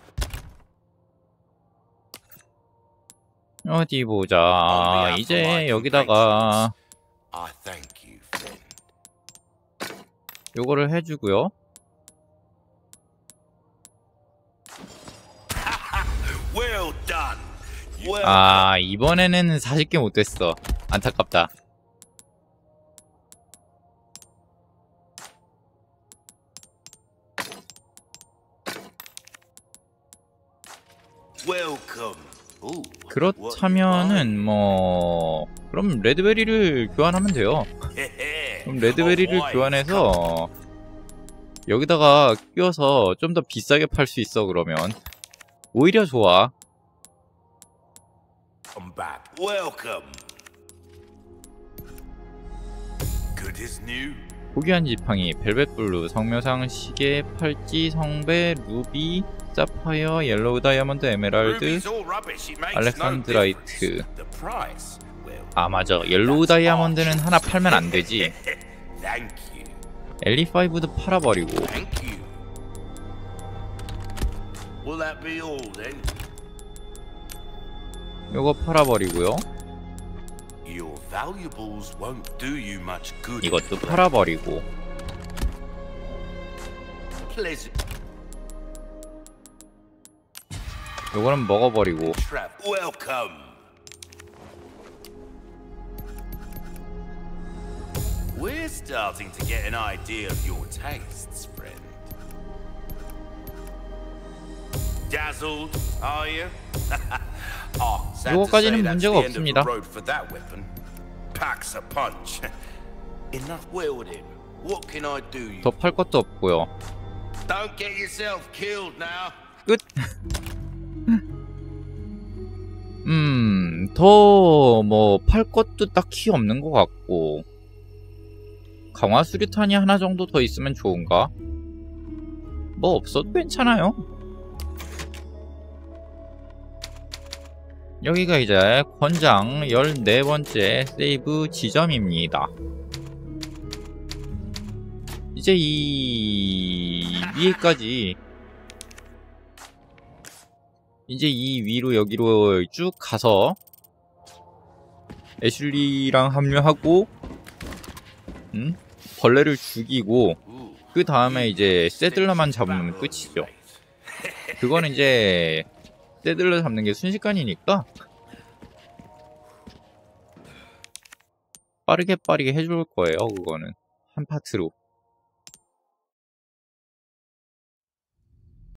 어디 보자. 이제 여기다가 I thank you, friend. 요거를 해주고요. Well done. Well 아, 이번에는 사십 개 못됐어. 안타깝다. welcome. Ooh, 그렇다면은 뭐 그럼 레드베리를 교환하면 돼요. 그럼 레드베리를 교환해서 여기다가 끼워서 좀 더 비싸게 팔 수 있어. 그러면 오히려 좋아. Come back. Welcome. Good as new. 고귀한 지팡이, 벨벳블루, 성묘상, 시계, 팔찌, 성배, 루비, 사파이어, 옐로우 다이아몬드, 에메랄드, Ruby's all rubbish. It makes no 알렉산드라이트. difference. The price. Well, 아 맞아, 옐로우 다이아몬드는 하나 팔면 안 되지. thank you. 엘리파이브도 팔아버리고. Thank you. Will that be all then? 요거 팔아버리고요. Your valuables won't do you much good. 이것도 팔아버리고. Pleasant 요거는 먹어버리고. travel. Welcome. We're starting to get an idea of your tastes, friend. Dazzled, are you? Oh, sad to 요거까지는 say that's 문제가 the end of the 없습니다. road for that weapon. Packs a punch. Enough wielding. What can I do? You? 더 팔 것도 없고요. Don't get yourself killed now. 끝. 음, 더 뭐 팔 것도 딱히 없는 것 같고. 강화 수류탄이 하나 정도 더 있으면 좋은가? 뭐 없어도 괜찮아요. 여기가 이제 권장 열네 번째 세이브 지점입니다. 이제 이 위에까지 이제 이 위로 여기로 쭉 가서 애슐리랑 합류하고 음? 벌레를 죽이고 그 다음에 이제 세들러만 잡으면 끝이죠. 그거는 이제 세들러 잡는 게 순식간이니까 빠르게 빠르게 해줄 거예요. 그거는 한 파트로.